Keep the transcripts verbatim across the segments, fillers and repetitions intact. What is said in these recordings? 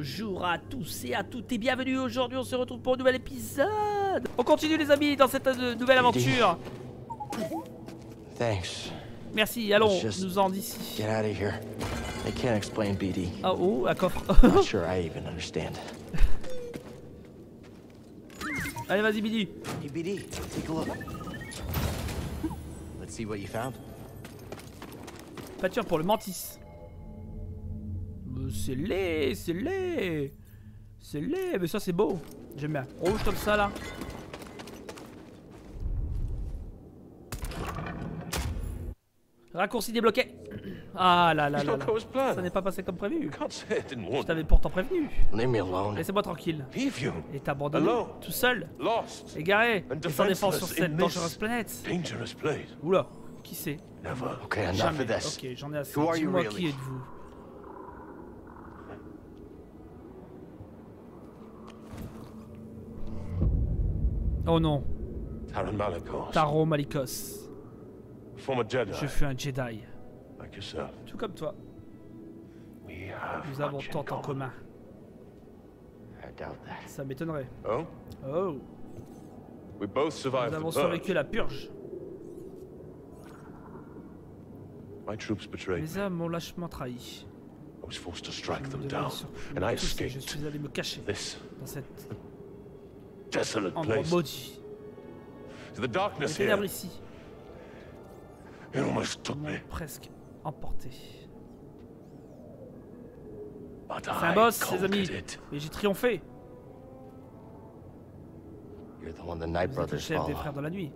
Bonjour à tous et à toutes et bienvenue. Aujourd'hui on se retrouve pour un nouvel épisode. On continue les amis dans cette euh, nouvelle aventure. Thanks. Merci, allons nous en d'ici. Get out of here. They can't explain B D. Oh, oh, un coffre. Not sure I even understand. Allez vas-y Billy. Hey B D, take a look. Let's see what you found. Pâture pour le mantis. Euh, C'est laid, c'est laid. C'est laid, mais ça c'est beau. J'aime bien. Rouge comme ça là. Raccourci débloqué. Ah là là là, là. Ça n'est pas passé comme prévu. Je t'avais pourtant prévenu. Leave me alone. Laissez-moi tranquille. Leave you. Et t'abandonner, tout seul, Lost. égaré, And et sans défense defenseless sur cette in dangereuse this planète. dangerous place. Oula, qui c'est? Never. Okay, enough Jamais. of this. Ok, j'en ai assez. Who are you Dis-moi really? qui êtes-vous? Oh non, Taron Malikos. Taro Malikos. Former Jedi. Je suis un Jedi, Like yourself. tout comme toi. We have Nous avons much in tant en common. commun. I doubt that. Ça m'étonnerait. Oh? Oh, We both nous survived avons the survécu purge. à la purge. My troops betrayed Mes me. hommes m'ont lâchement trahi. I was forced to strike Je them me down, devais sur- and I me pousser, je escaped suis allé me cacher this dans cet desolate endroit place. maudit. To the Les darkness here. ténèbres ici It almost took m'ont me. presque emporté. But C'est un I boss, les amis. conquered it. Et j'ai triomphé. You're the one the Night Vous êtes le Brothers chef des follow. frères de la nuit.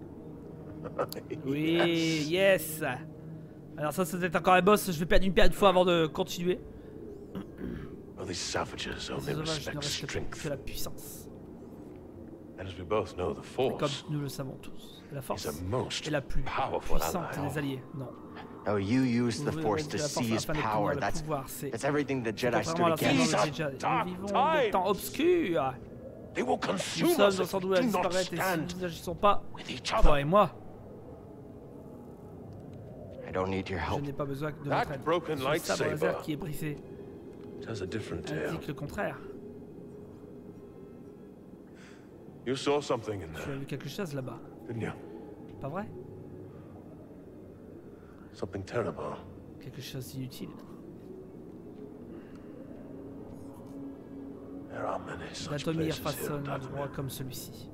Oui, yes. Alors ça, c'est encore un boss. Je vais perdre une paire de fois avant de continuer. Well, these savages Les only sauvages ne respect respectent strength. que la puissance. And as we both know, the Et comme Force nous le savons tous, la is force a most est la plus powerful puissante ally. des alliés. Non. Oh, you use the Vous Force utilisez to la force seize afin d'obtenir power. le That's pouvoir. C'est that's everything the Jedi contrairement stood à l'enseignement against. These are des Jedi. dark Nous vivons des times. temps obscurs. They will Nous consume sommes us dans if sans we doute à do not disparaître et si stand nous n'agissons pas, with each toi other. et moi, I don't need your je help. n'ai pas besoin de That votre aide. broken Ce sabre lightsaber laser qui est brisé tells a different tale. indique le contraire. You saw something in Tu as there, vu quelque chose là-bas, didn't you? pas vrai? Something terrible. Quelque chose d'inutile. There are many such Datomir places here, façonne un endroit Datomir. comme celui-ci.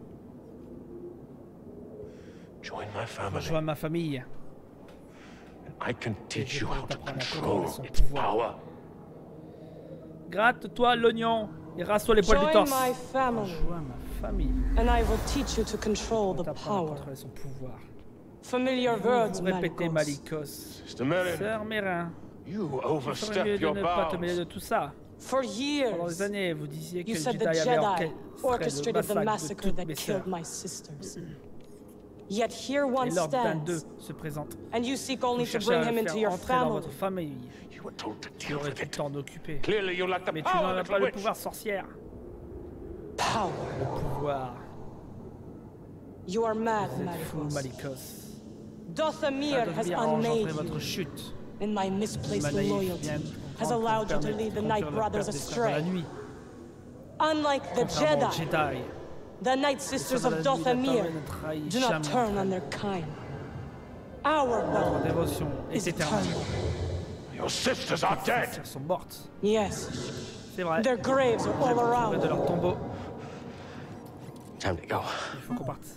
Join my family, Rejoins ma famille. and I can teach you how to t'apprendre à control contrôler son its pouvoir. power. Gratte-toi l'oignon et rase-toi les poils du Join torse. my family, Rejoins ma famille. and I will teach you to control On the t'apprend à power. contrôler son pouvoir. Familiar words, Vous répétez Malikos. Malikos. Sister Mary, Sœur Mérin, you il ferait overstep mieux de your ne pas te mêler de bounds. tout ça. For Pendant years, des années, vous disiez que you le said Jedi the avait Jedi orchestré orchestrated le the massacre de massacre toutes that mes killed sœurs. my sisters. Yet here one Et l'ordre vingt-deux stands, se présente. and you seek Vous only to cherchez bring à him le into faire your entrer dans family. votre famille. You were told to Tu deal aurais with tout le it. temps d'occuper. Clearly, you lack the Mais tu power, n'en as little pas le witch. pouvoir, sorcière. Power. Pouvoir. You are mad, Vous êtes fou, Malikos. Malikos. Dothamir has Datomir a engendré unmade votre you, chute. and my misplaced Ma naïve loyalty vient has comprendre allowed you que to vous lead the permettez Night de Brothers perdre des frères de la astray. nuit. Unlike the Contrairement aux Jedi, Jedi, the Night les Sisters sœurs de of la nuit, la Dothamir Datomir ne trahit do not jamais turn entre on elles. their kind. Our Votre bond dévotion est is éternelle. eternal. Your sisters are Les dead. sœurs sont mortes. Yes, C'est vrai. their graves are all Près around. de leur tombeau, Time to go. il faut qu'on parte.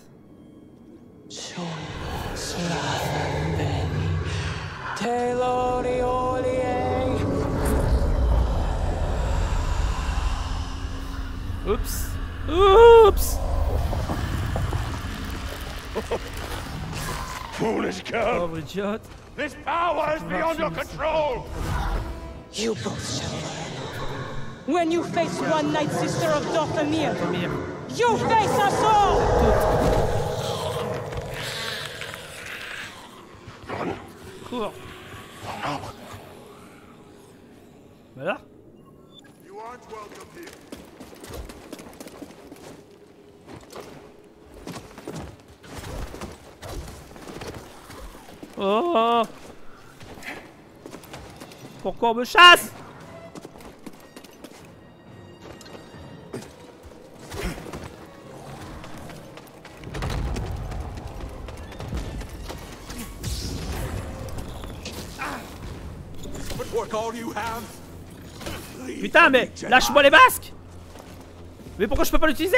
Oups. Oups. Foolish girl. Pauvre idiote. This power is beyond your control. You both shall learn. When you face one Night Sister of Dothamir, Datomir. you face us all! Run. Cours. Oh, no. Voilà. You aren't welcome here. Oh. Pourquoi on me chasse? work all you have? Putain, mais lâche-moi les masques! Mais pourquoi je peux pas l'utiliser?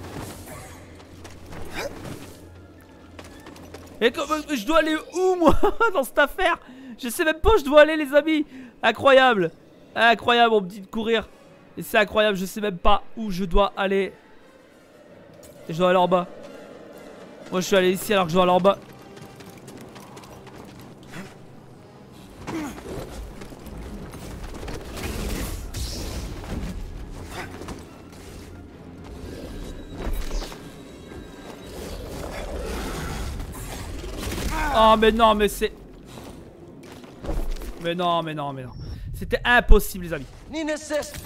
Et comme, je dois aller où moi dans cette affaire? Je sais même pas où je dois aller les amis. Incroyable. Incroyable, on me dit de courir. Et c'est incroyable, je sais même pas où je dois aller. Et je dois aller en bas. Moi je suis allé ici alors que je dois aller en bas. Oh mais non mais c'est... Mais non mais non mais non. C'était impossible les amis. Need an assist.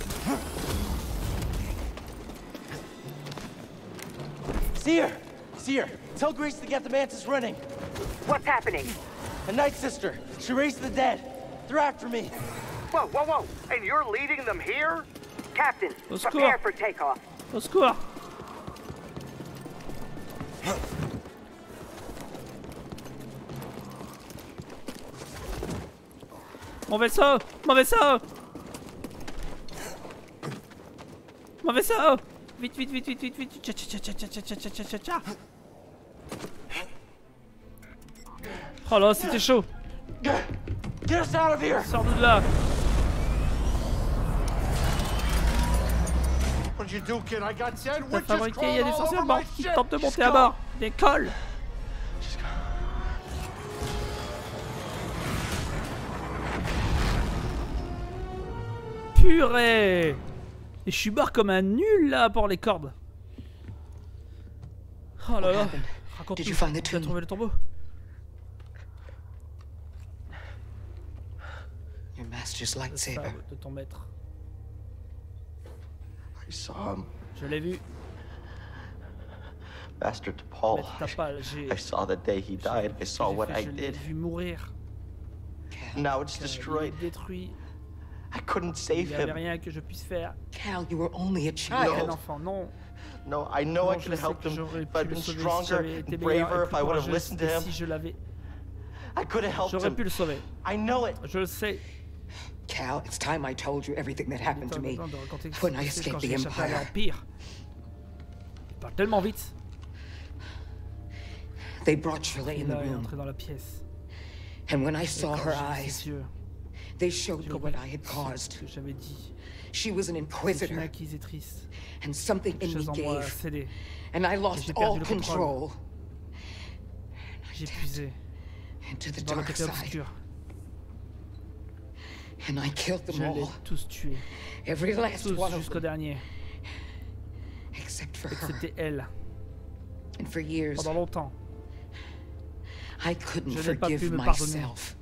Seer! Seer! Tell Grace to get the mantis running. What's happening? A night sister. She raised the dead. They're after me. Whoa, whoa, whoa! And you're leading them here? Captain, Let's prepare go. for takeoff. Au secours. Mon vaisseau! Mon vaisseau! Mon vaisseau! Vite, vite, vite, vite, vite, vite! Tcha, tcha, tcha, tcha, tcha, tcha, tcha, tcha, tcha. Oh là, c'était chaud! Get us out of here! Sors de là! What'd you do, kid? I got ten T'as witches fabriqué, il y a crawling des all sorciers over morts my qui ship. tentent de monter Just à go. bord! Décolle! Purée! Et je suis mort comme un nul là pour les cordes. Oh là là! Raconte-nous, Did you find the tu as tomb? trouvé le tombeau? Your master's Le lightsaber. sabre de ton maître. I saw him. Je l'ai vu. Master T'Pol. Maître Tapal, j'ai... I saw the day he died. I saw what I Je l'ai did. vu mourir. Now it's Il destroyed. est détruit. I couldn't Il save n'y avait him. rien que je puisse faire. Cal, you were only a Un child. enfant, non. No, I know I Non, je could have sais helped que him, j'aurais if pu I'd le been sauver si stronger j'avais été and meilleur braver, et if plus I would have courageux. listened to Et him. si je l'avais, I could have helped j'aurais him. pu le sauver. I know it. Je le sais. Cal, it's time I told you everything that happened to Attends, me attends, de raconter ce when qui I s'est passé quand escaped j'ai the échappé à Empire. l'Empire. Il parle tellement vite. They brought Shirley in Il the est room, entré dans la pièce. and when I Et saw quand her j'ai vu eyes, ses yeux, they showed j'ai me compris what I had ce caused. que j'avais dit. She was an C'est une inquisitor, inquisitrice. and something in Quelque me chose en moi a gave, cédé. and I lost j'ai perdu all le contrôle. control J'ai puisé into the dans le dark côté side, obscur. and I killed Je them les ai all, tous tués. every last Tous one of jusqu'au them, dernier. except for her. C'était elle. And for years, Pendant longtemps. I couldn't Je n'ai pas pu forgive me pardonner. myself.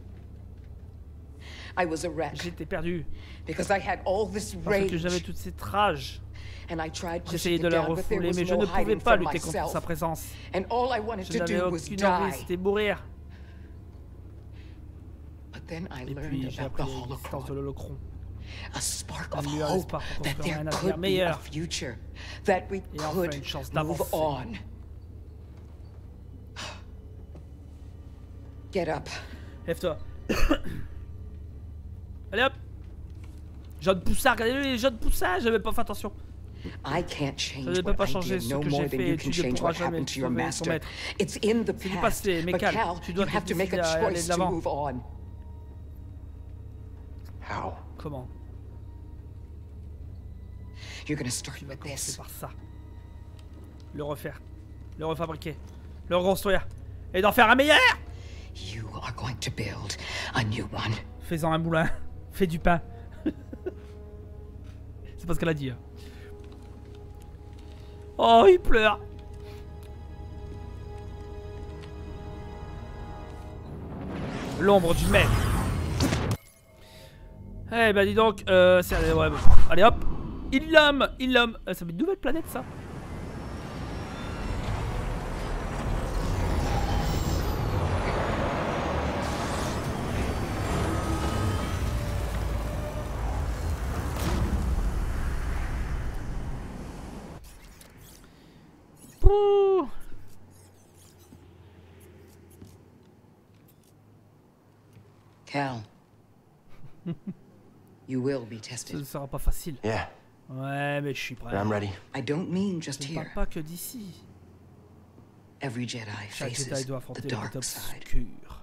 I was a wreck J'étais perdu. because I had all this Parce que rage, j'avais toute cette rage. and I tried J'essayais pushing de it la down, but there refouler, was mais je no ne pouvais hiding pas from lutter contre sa myself. présence. And all I wanted Je to n'avais do was aucune envie, die. c'était mourir. But then I Et learned puis j'ai about the appris l'existence de holocron, l'holocron. a spark Un of lueur hope d'espoir pour that construire there un avenir could be a meilleur. future, that we Et enfin could une chance move d'avancer. on. Get up. Lève-toi. Allez hop. Jeune poussard, regardez les jeunes poussards, j'avais pas fait attention. I can't Je change ne peux what pas I changer did ce no que more j'ai than fait you et can tu ne change pourras what jamais happened to your sauver ton master. maître. It's in the C'est du past, passé, mais but calme, Cal, tu you dois te have to make a décider à aller choice de to l'avant. move on. How? Comment? You're gonna start Tu vas with commencer this. par ça. Le refaire. Le refabriquer. Le reconstruire. Et d'en faire un meilleur! You are going to build a new one. Fais-en un moulin. Fais du pain. C'est pas ce qu'elle a dit. Hein. Oh, il pleure. L'ombre du maître. Eh ben dis donc, euh, c'est... Ouais, bon. Allez hop. Ilum, Ilum. Euh, ça fait une nouvelle planète ça. Pouh. Cal, You will be Ce tested. ne sera pas facile. Yeah, Ouais, mais je suis prêt. but I'm ready. I don't mean just Je ne parle here. pas que d'ici. Every Jedi Chaque faces Jedi doit the affronter le côté dark side. obscur.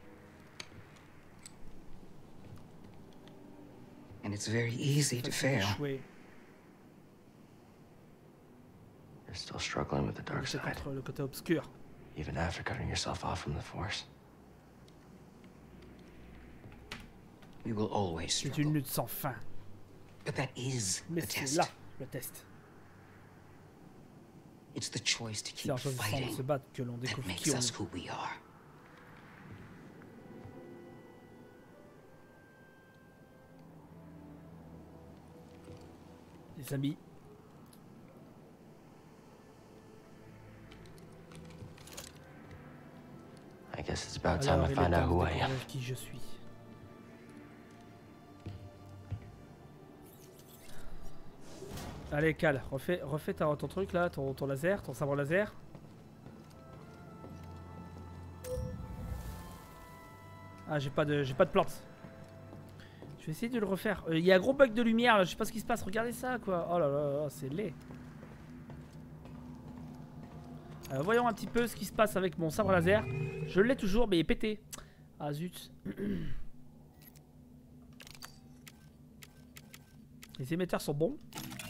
And it's very easy to Facile fail. d'échouer. You're still struggling with the dark Lutter side, contre le côté obscur. even after cutting yourself off from the Force. We will always C'est une struggle. lutte sans fin. But that is Mais the c'est test. là le test. It's the choice to C'est keep en choisissant de fighting se battre que l'on that découvre makes qui on us est. who we are. Les amis. I guess it's about time Alors, I il est find out temps who de I am. découvrir qui je suis. Allez, Cal, refais, refais ta- ton truc là, ton, ton laser, ton sabre laser. Ah, j'ai pas de, j'ai pas de plante. Je vais essayer de le refaire. Il euh, y a un gros bug de lumière là, je sais pas ce qui se passe. Regardez ça quoi. Oh là là, là c'est laid. Alors, voyons un petit peu ce qui se passe avec mon sabre laser. Je l'ai toujours, mais il est pété. Ah zut. Les émetteurs sont bons.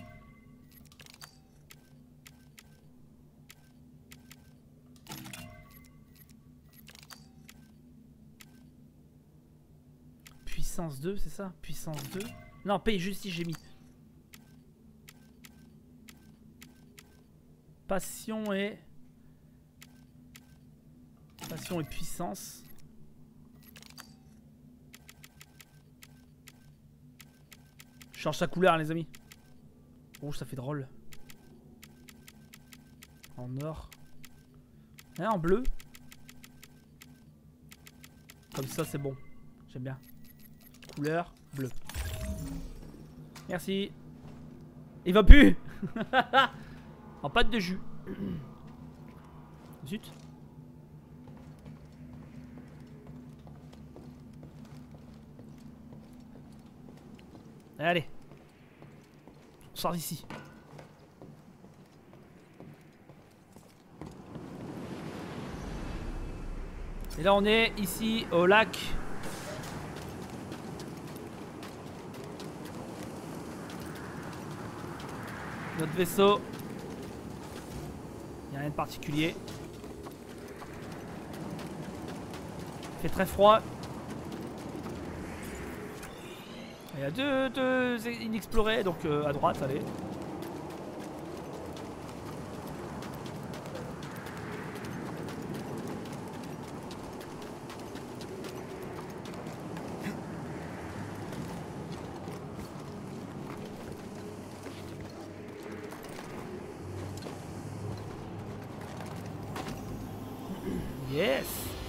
Puissance deux, c'est ça? Puissance deux? Non, paye juste si j'ai mis. Passion et... Passion et puissance. Je change sa couleur les amis. Rouge ça fait drôle. En or. Et en bleu. Comme ça c'est bon. J'aime bien. Couleur bleue. Merci. Il va plus. En pâte de jus. Zut. Allez. On sort d'ici. Et là on est ici au lac. Notre vaisseau. Il n'y a rien de particulier. Il fait très froid. Il y a deux, deux inexplorés, donc euh, à droite, allez. Yes.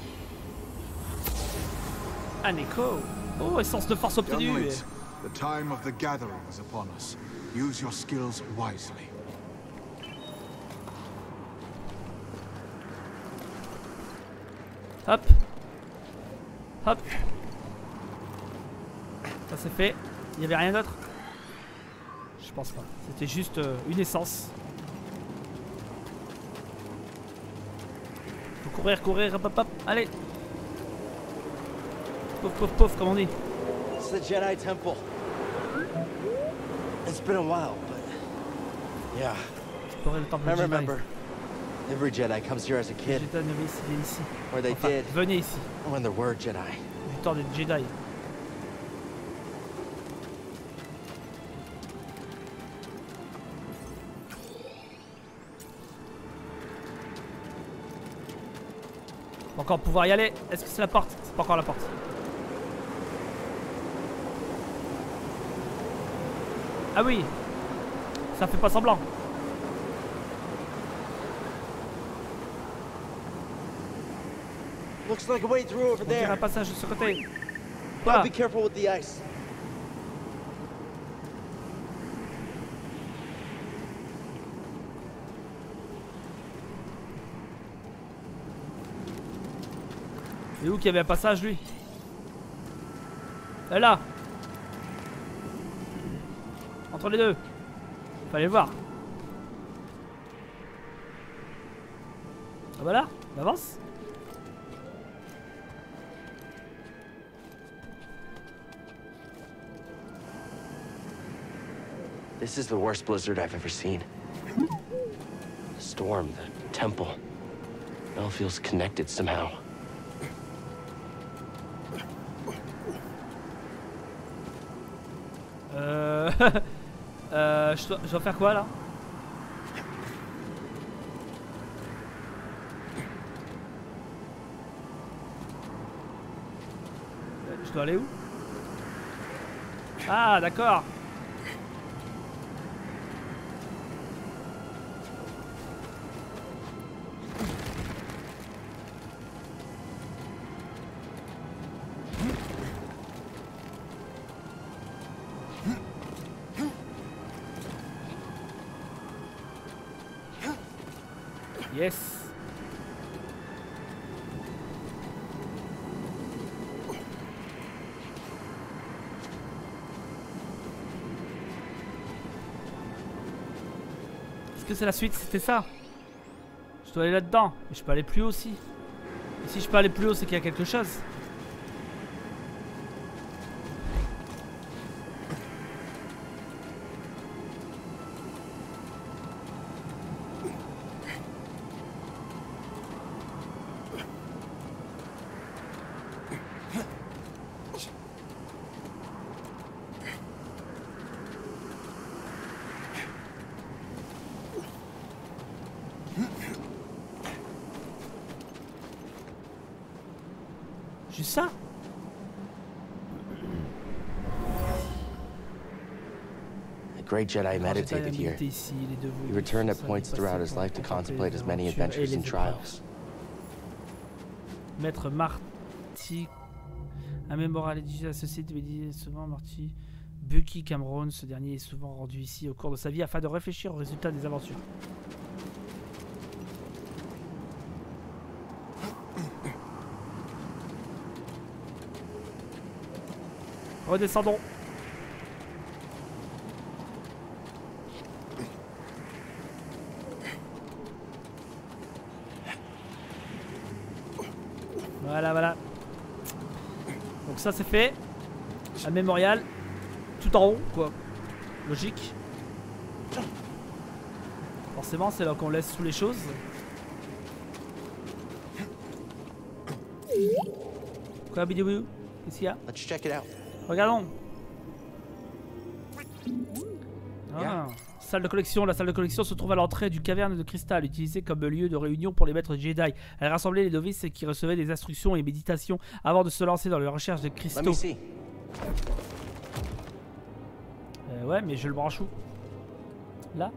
Un écho. Oh, essence de force obtenue. Younglings, the time of the gathering is upon us. Use your skills wisely. Hop. Hop. Ça c'est fait. Il n'y avait rien d'autre? Je pense pas. C'était juste euh, une essence. Faut courir, courir, hop, hop, hop. Allez. Pouf, pouf, pouf, comme on dit. It's the Jedi Temple. It's been a while, but yeah, Explorer le temple I Jedi. remember. Every Jedi comes here as a Les kid, Jedi ne viennent viennent ici. or they Enfin, did venez ici. when there were Jedi. Du temps des Jedi. Faut encore pouvoir y aller. Est-ce que c'est la porte? C'est pas encore la porte. Ah oui. Ça fait pas semblant. Looks like a way through over On dirait un there. passage de ce côté. Gotta Quoi? be careful with the ice. C'est où qu'il y avait un passage lui? Et là. Entre les deux. Fallait le voir. Ah bah là, on avance. This is the worst blizzard I've ever seen. The storm, the temple. It all feels connected somehow. Euh... euh... Je dois, je dois faire quoi là? Je dois aller où? Ah d'accord. Yes. Est-ce que c'est la suite? C'était ça? Je dois aller là-dedans. Mais je peux aller plus haut aussi. Et si je peux aller plus haut, c'est qu'il y a quelque chose. Juste ça? A great Jedi meditated here. Ici, les deux He returned at points throughout his life to contemplate his many adventures and trials. Maître Marty, un mémoire rédigé à ceci de souvent Marty Bucky Cameron. Ce dernier est souvent rendu ici au cours de sa vie afin de réfléchir aux résultats des aventures. Redescendons. Voilà, voilà. Donc ça c'est fait. Un mémorial. Tout en haut, quoi. Logique. Forcément, c'est là qu'on laisse sous les choses. Quoi, bidou? Qu'est-ce qu'il y a? Let's check it out. Regardons. Ah. Salle de collection. La salle de collection se trouve à l'entrée du caverne de cristal, utilisée comme lieu de réunion pour les maîtres Jedi. Elle rassemblait les novices qui recevaient des instructions et méditations avant de se lancer dans la recherche de cristaux. Let me see. Euh, ouais, mais je le branche où? Là?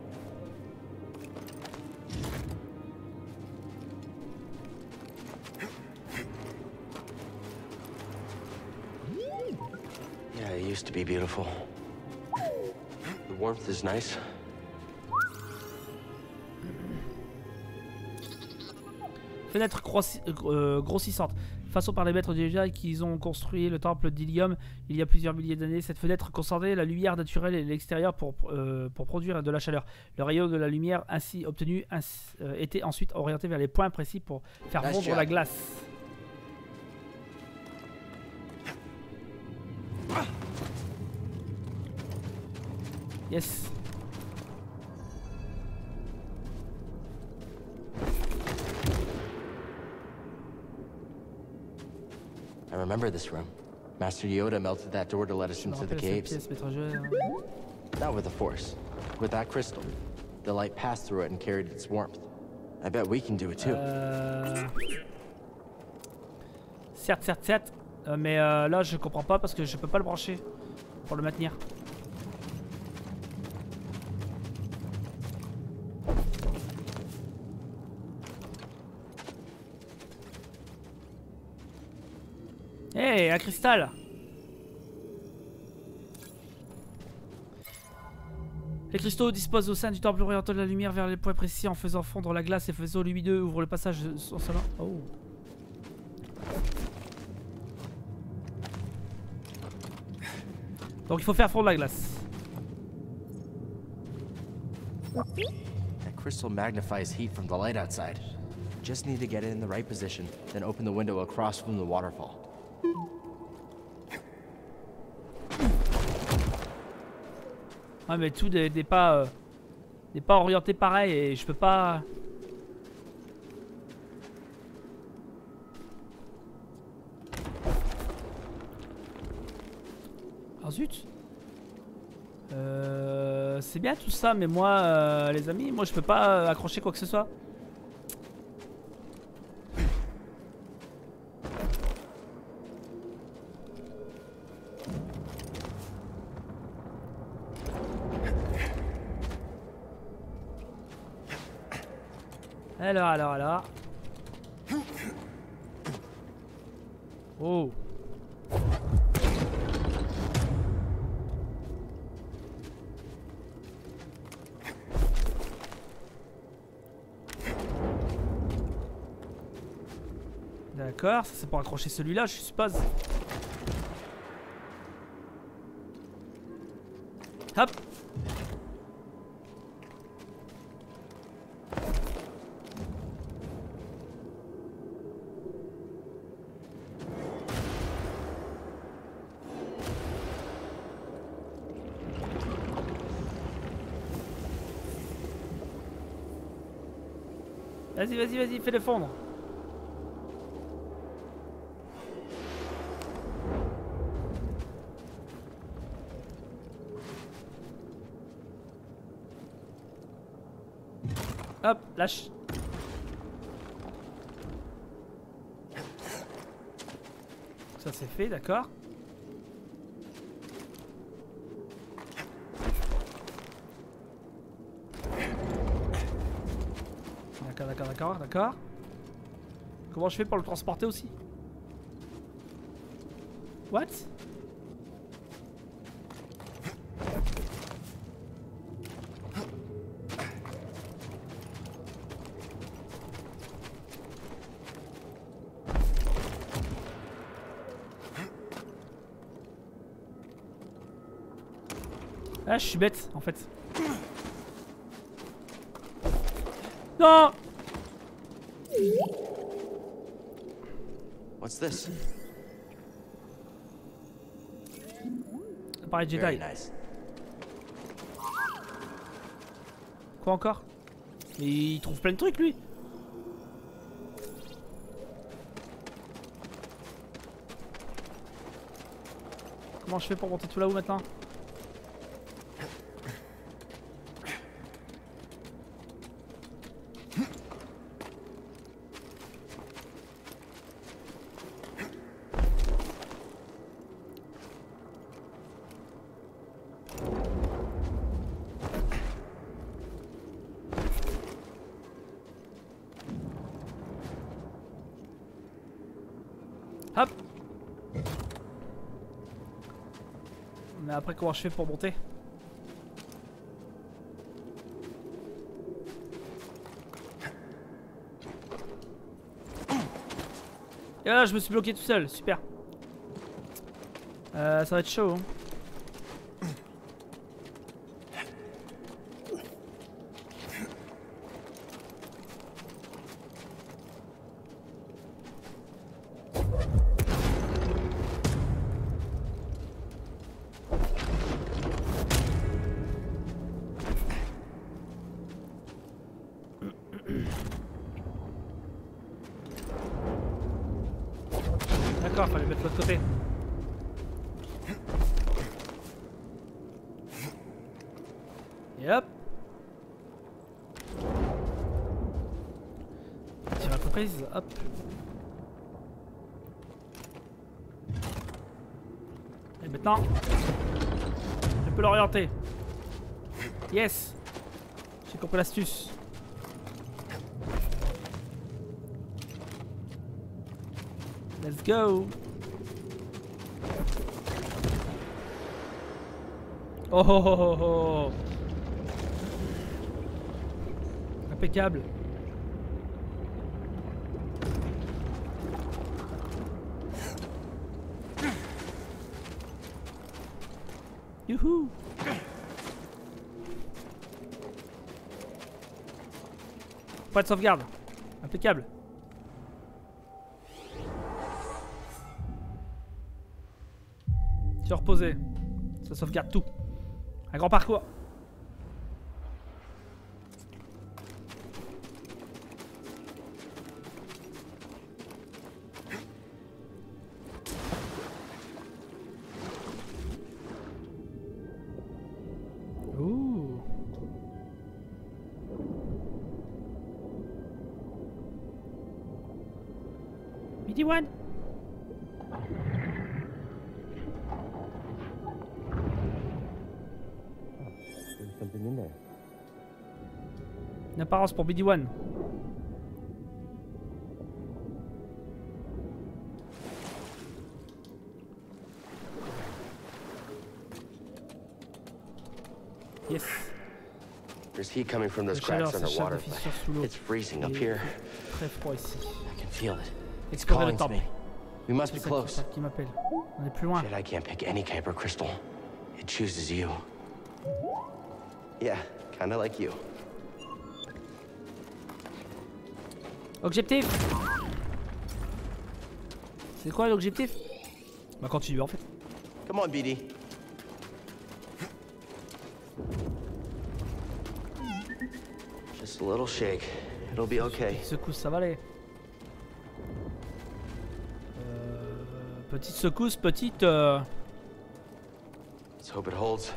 Yeah, it used to be beautiful. The warmth is nice. Fenêtre grossi euh, grossissante. Façon par les maîtres des Jedi qui ont construit le temple d'Ilium il y a plusieurs milliers d'années. Cette fenêtre concentrait la lumière naturelle et l'extérieur pour, euh, pour produire de la chaleur. Le rayon de la lumière ainsi obtenu ainsi, euh, était ensuite orienté vers les points précis pour faire Nice fondre job. la glace. Yes. I remember this room. Master Yoda melted that door to let us Je me into the rappelle cette caves. pièce, maître Jedi. Not with the Force. With that crystal. The light passed through it and carried its warmth. I bet we can do it too. Euh... Certes, certes, certes. Euh, mais euh, là, je comprends pas parce que je peux pas le brancher pour le maintenir. Hey, un cristal! Les cristaux disposent au sein du temple orientant de la lumière vers les points précis en faisant fondre la glace et faisant lumineux ouvre le passage en salon. Oh. Donc il faut faire fondre la glace. That crystal magnifies heat from the light outside. Just need to get it in the right position, then open the window across from the waterfall. Ouais, mais tout n'est pas, euh, n'est pas orienté pareil et je peux pas. Ah zut. Euh, c'est bien tout ça, mais moi, euh, les amis, moi je peux pas euh, accrocher quoi que ce soit. Alors, alors, alors. Oh. D'accord, ça c'est pour accrocher celui-là, je suppose. Hop. Vas-y, vas-y, vas-y, fais-le fondre. Hop, lâche. Ça c'est fait, d'accord. D'accord, d'accord, d'accord, d'accord. Comment je fais pour le transporter aussi? What? Ah, je suis bête en fait. Non! What's this? Appareil Jedi. Very nice. Quoi encore? Mais il trouve plein de trucs lui. Comment je fais pour monter tout là-haut maintenant? Hop. Mais après comment je fais pour monter? Et voilà, je me suis bloqué tout seul, super. Euh, ça va être chaud. Hein. D'accord, fallait mettre l'autre côté. Et hop. Tu as comprise, hop. Et maintenant, je peux l'orienter. Yes. J'ai compris l'astuce. Let's go. Oh oh oh oh oh. Impeccable. Youhou. Pas de sauvegarde. Impeccable. Se reposer. Ça sauvegarde tout. Un grand parcours. Ouh. B D one. Une apparence pour B D one. Yes. There's heat coming from those La chaleur cracks s'échappe underwater, des fissures sous but l'eau. it's freezing up Il here. est très froid ici. I can feel it. It's Explorer le calling to temple. me. We must C'est be ça close. qui, qui m'appelle. On est plus loin. Jedi can't pick any Kyber crystal. It chooses you. Yeah, kinda like you. Objectif. C'est quoi l'objectif? Bah continue en fait. Come on, B D. Just a little shake. It'll be okay. Secousse, ça va aller. Euh, petite secousse, petite... Euh... Let's hope it holds.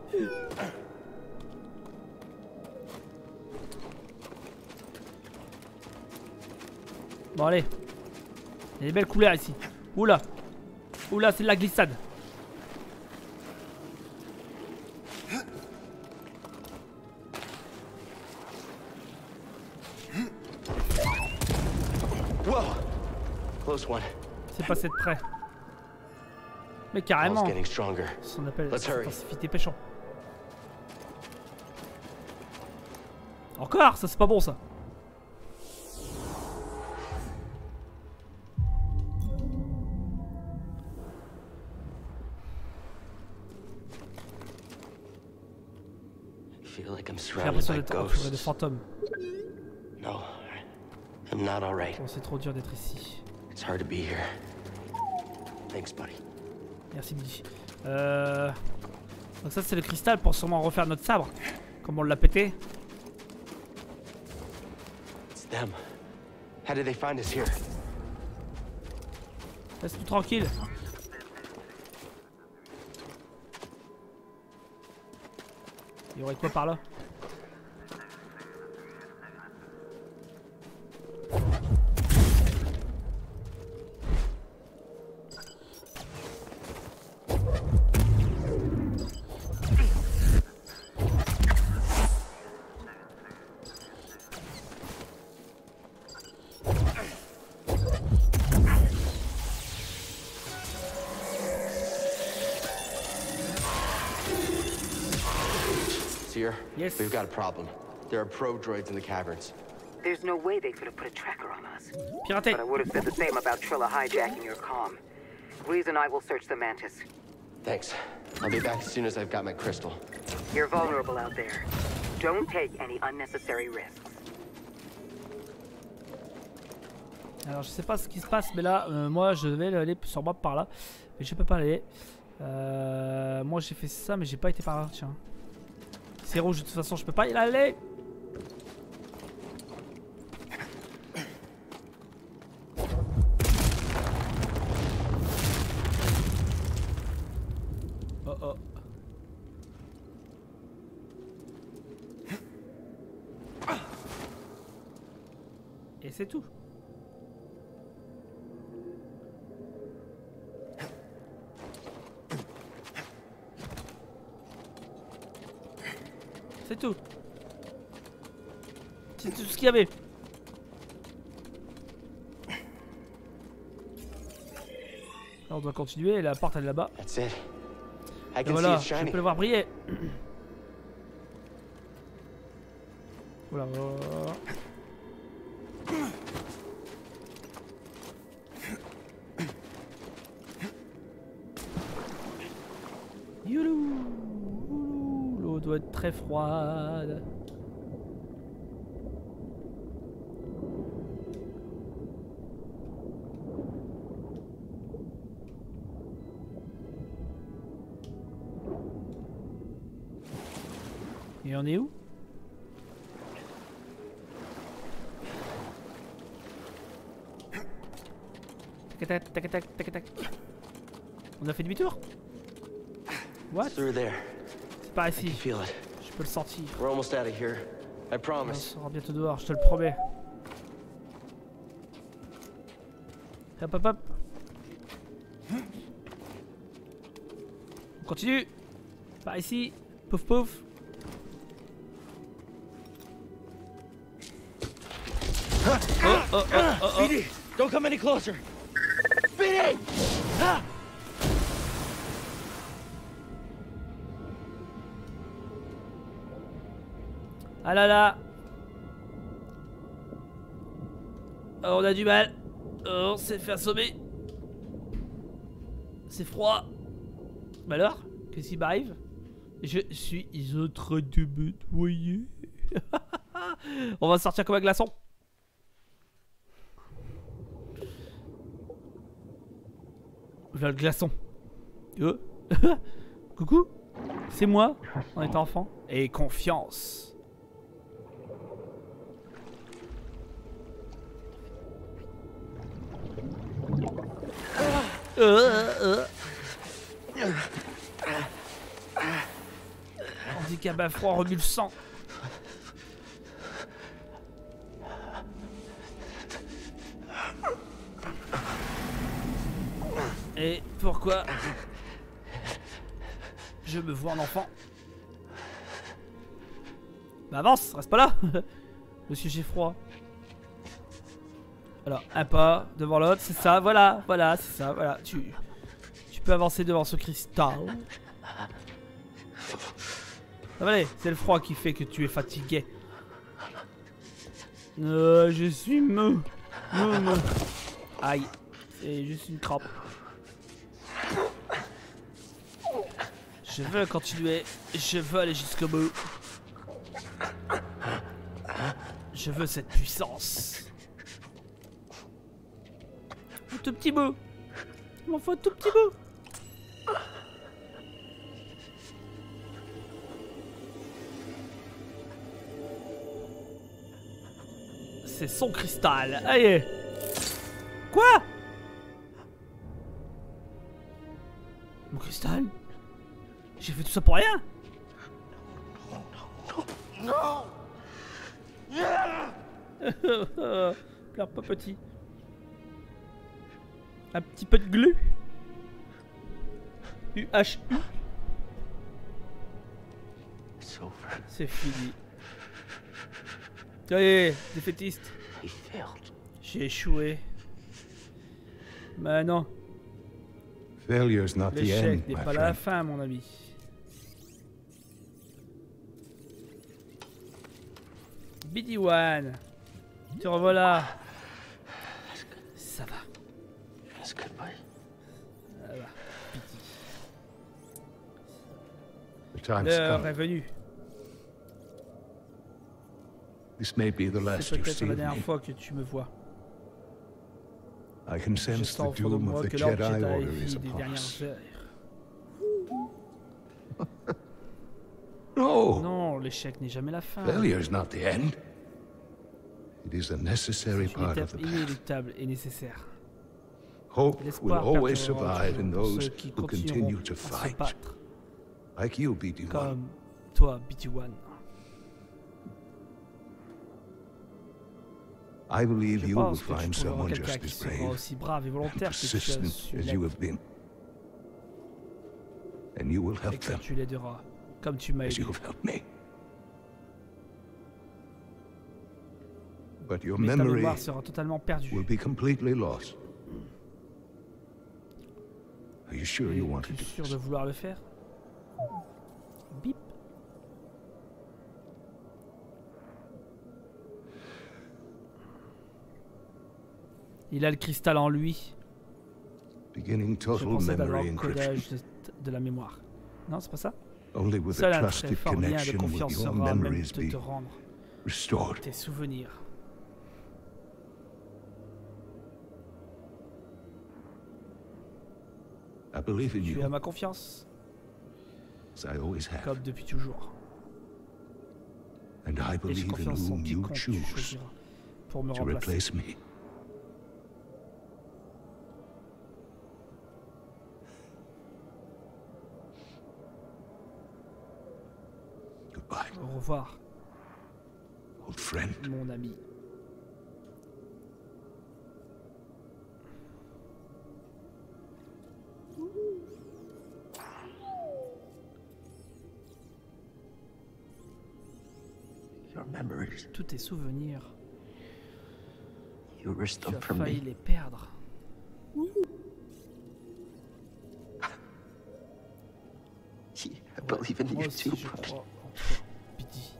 Bon allez. Il y a des belles couleurs ici. Oula. Oula, c'est de la glissade. Whoa! Close one. C'est passé de près. Mais carrément. Ball's getting stronger. C'est ce qu'on appelle Let's hurry. intensivité péchant. Encore? Ça c'est pas bon ça. I feel like I'm J'ai surrounded l'impression by d'être entouré de ghosts. fantômes. No, I'm not all right. Bon, c'est trop dur d'être ici. It's hard to be here. Thanks, buddy. Merci Billy. Euh... Donc ça c'est le cristal pour sûrement refaire notre sabre. Comme on l'a pété. It's them. How did they find us here? Laisse-nous tranquille. Il y aurait quoi par là? Seer, Yes. we've got a problem. There are probe droids in the caverns. There's no way they could have put a tracker on us. Piraté. But I would have said the same about Trilla hijacking your comm. Grease and I will search the Mantis. Thanks. I'll be back as soon as I've got my crystal. You're vulnerable out there. Don't take any unnecessary risks. Alors je sais pas ce qui se passe mais là euh, moi je vais aller sur moi par là. Mais je peux pas aller. Euh, moi j'ai fait ça mais j'ai pas été par là, tiens. C'est rouge de toute façon je peux pas y aller. Oh oh. Et c'est tout. C'est tout. C'est tout ce qu'il y avait. Là, on doit continuer. La porte elle est là-bas. That's it. I Et can voilà, see it's je shining. peux le voir briller. Voilà, voilà. Youlou. L'eau doit être très froide. Et on est où? Tac tac tac tac tac. On a fait demi-tour? What? Through there. C'est par I can ici. feel it. Je peux le sentir. We're almost out of here. I On promise. sera bientôt dehors, je te le promets. Hop hop hop. On continue. Par ici. Pouf pouf. Oh oh oh oh oh. B D, don't come any closer. B D! Ah! Ah là là. Oh, on a du mal. Oh, on s'est fait assommer. C'est froid. Bah alors, qu'est-ce qui m'arrive? Je suis en train de me noyer. On va sortir comme un glaçon. Voilà le glaçon. Oh. Coucou. C'est moi. On est enfant. Et confiance. Euh, euh. Handicap à froid remue le sang. Et pourquoi je me vois en enfant? Bah avance, reste pas là. Monsieur, j'ai froid. Alors, un pas devant l'autre, c'est ça, voilà, voilà, c'est ça, voilà. Tu, tu peux avancer devant ce cristal. Ah, allez, c'est le froid qui fait que tu es fatigué. Euh, je suis mou. Mou, mou. Aïe, c'est juste une crampe. Je veux continuer, je veux aller jusqu'au bout. Je veux cette puissance. Un tout petit bout. Il m'en faut un tout petit bout. C'est son cristal. Allez. Quoi? Mon cristal? J'ai fait tout ça pour rien? No! Pleure pas petit. Un petit peu de glu. U H U. It's over. C'est fini. Allez, défaitiste. He failed. J'ai échoué. Mais non, Failure's not the end, l'échec my n'est pas la friend. fin, mon ami. B D one. Te revoilà. Ça va. That's good, buddy. Ça va. The time's L'heure come. est venue. This may be the last C'est you peut-être see la of dernière me. fois que tu me vois. I can Je sense the sens au fond de doom moi of the que l'ordre Jedi Jedi Order is vit des upon dernières us. heures. No! Non, l'échec n'est jamais la fin. Failure's not the end. It is a necessary C'est une part of étape the path. inéluctable et nécessaire. Hope will L'espoir always perdurera survive in toujours pour those ceux qui who continueront continue to à se fight. battre, Like you, B D one. comme toi, B D one. I believe Je you will pense que find tu trouveras someone quelqu'un just qui as sera brave aussi brave et and volontaire que tu as persistent su as l'être, you have been. And you will et help que them tu l'aideras, comme tu m'as as aidé. you have helped me. But your Mais ta memory mémoire sera totalement perdue. will be completely lost. Are you sure you want to Es-tu do sûr this? de vouloir le faire? Bip. Il a le cristal en lui. Beginning Je total pensais d'abord memory au encryption. codage de, de la mémoire. Non, c'est pas ça? Only with Seul a un très trusted fort lien de connection will confiance your sera à même memories de be te rendre restored. tes souvenirs. I believe in Tu you, as ma confiance, as I always have. comme depuis toujours. And I Et j'ai believe in confiance en whom you quiconque tu choose choisiras pour me to remplacer. replace me. Goodbye, Au revoir, old friend. mon ami. Your memories, Tous tes souvenirs, you risked tu them as from failli me. les perdre. I believe in Moi you aussi, too, je Bobby. crois en toi, Biddy.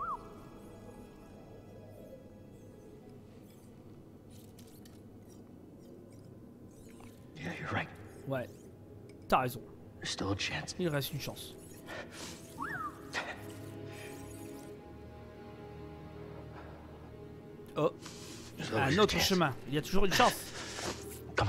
Yeah, you're right. Ouais, t'as raison. There's still a chance. Il reste une chance. Oh, There's un always a autre chance. chemin. Il y a toujours une chance. Come on.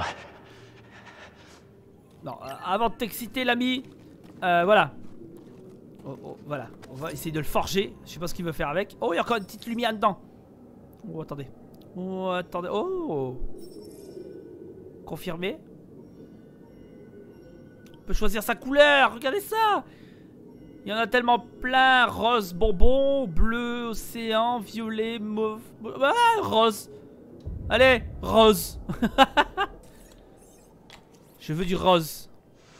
Non, euh, avant de t'exciter, l'ami, euh, voilà. Oh, oh, voilà, on va essayer de le forger. Je sais pas ce qu'il veut faire avec. Oh, il y a encore une petite lumière dedans. Oh, attendez. Oh, attendez. Oh. Confirmé. On peut choisir sa couleur. Regardez ça. Il y en a tellement plein. Rose bonbon, bleu océan, violet, mauve. Ah, rose. Allez, rose. Je veux du rose.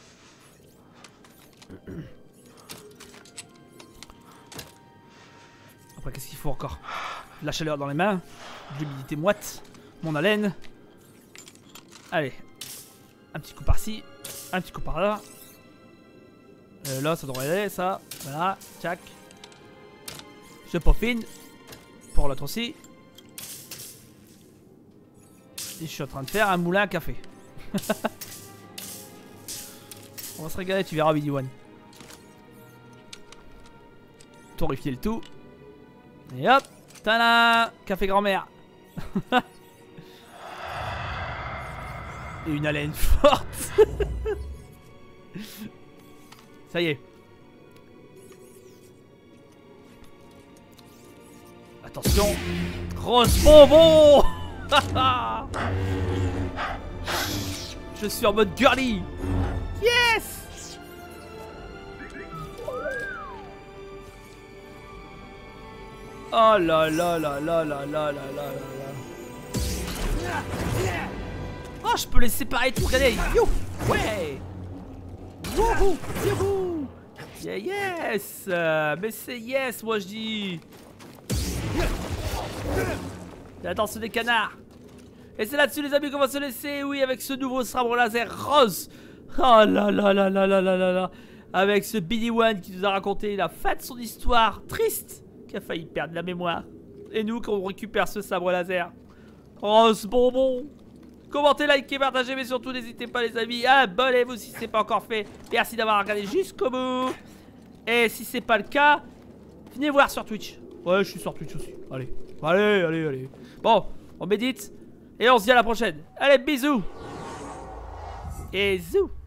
Après, qu'est-ce qu'il faut encore? De la chaleur dans les mains, de l'humidité moite, mon haleine. Allez, un petit coup par-ci, un petit coup par-là. Euh, là, ça devrait aller, ça. Voilà, tchac. Je peaufine. Pour l'autre aussi. Et je suis en train de faire un moulin à café. On va se régaler, tu verras, Biddy One. Torréfier le tout. Et hop, tada, café grand-mère. Et une haleine forte. Ça y est. Attention. Rose bonbon. Je suis en mode girly. Yes. Oh là là là là là là là là là. Oh, je peux les séparer tout, regardez. You. Ouais. Wouhou. Youhou. Yeah, yes. Euh, mais c'est yes, moi je dis. Attends, c'est des canards. Et c'est là-dessus, les amis, qu'on va se laisser. Oui, avec ce nouveau sabre laser rose. Oh là là là là là là là là. Avec ce Biddy One qui nous a raconté la fin de son histoire triste, qui a failli perdre la mémoire. Et nous, quand on récupère ce sabre laser rose bonbon. Commentez, likez, partagez, mais surtout n'hésitez pas, les amis, abonnez-vous si ce n'est pas encore fait. Merci d'avoir regardé jusqu'au bout. Et si c'est pas le cas, venez voir sur Twitch. Ouais, je suis sur Twitch aussi. Allez, allez, allez, allez. Bon, on médite et on se dit à la prochaine. Allez, bisous. Et zou.